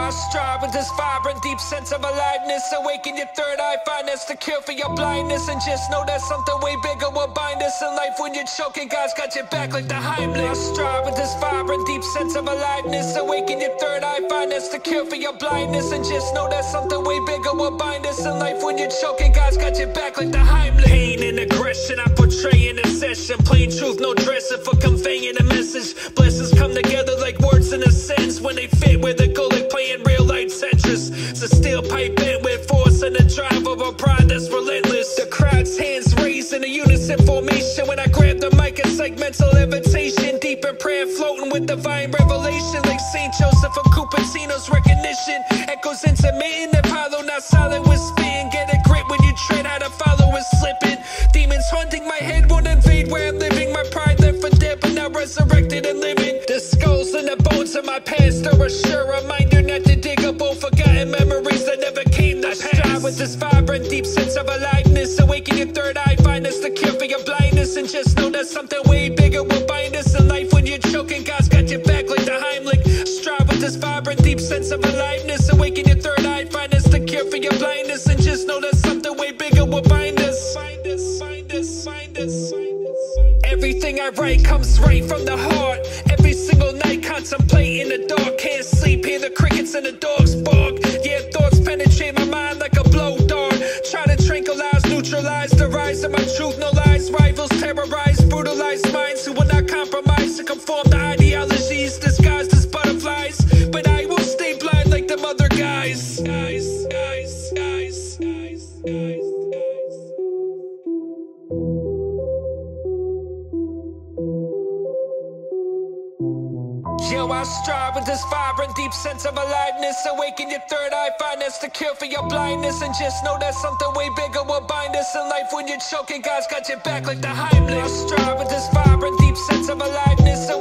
I strive with this vibrant, deep sense of aliveness. Awaken your third eye, find that's the cure for your blindness. And just know that something way bigger will bind us in life. When you're choking, God's got your back like the Heimlich. I strive with this vibrant, deep sense of aliveness. Awaken your third eye, find that's the cure for your blindness. And just know that something way bigger will bind us in life. When you're choking, God's got your back like the Heimlich. Pain and aggression, I portray in a session. Plain truth, no dressing for conveying a message. Blessings come together like words in a sentence. When they fit where they go, like playing real life Tetris. It's a steel pipe bent with force and a drive of a pride that's relentless. The crowd's hands raised in a unison formation. When I grab the mic, it's like mental levitation. Deep in prayer, floating with divine revelation. Like St. Joseph of Cupertino's recognition. Echoes intermittent, Apollo not silent with spin. Get a grip when you tread, how to follow is slipping. Demons haunting my head won't invade where I'm living. My pride left for dead, but now resurrected and living. The skulls and the bones of my past are a sure reminder not to dig up old forgotten memories that never came to pass. I strive with this vibrant, deep sense of aliveness. Awaken your third eye, find us the cure for your blindness. And just know that something way bigger will bind us in life. When you're choking, God's got your back like the Heimlich. Strive with this vibrant, deep sense of aliveness. Awaken your third eye, find us the cure for your blindness. And just know that something way bigger will bind us. Find us, find us, find us, find us. Everything I write comes right from the heart. Every single night contemplating the dark. Can't sleep, hear the crickets and the dogs bark. Yeah, thoughts penetrate my mind like a blow dart. Try to tranquilize, neutralize the rise of my truth. No lies, rivals terrorize, brutalize minds who will not compromise to conform to ideologies disguised as butterflies. But I will stay blind like them other guys. Yo, I strive with this vibrant, deep sense of aliveness. Awaken your third eye, find that's the cure for your blindness. And just know that something way bigger will bind us in life. When you're choking, God's got your back like the Heimlich. I strive with this vibrant, deep sense of aliveness.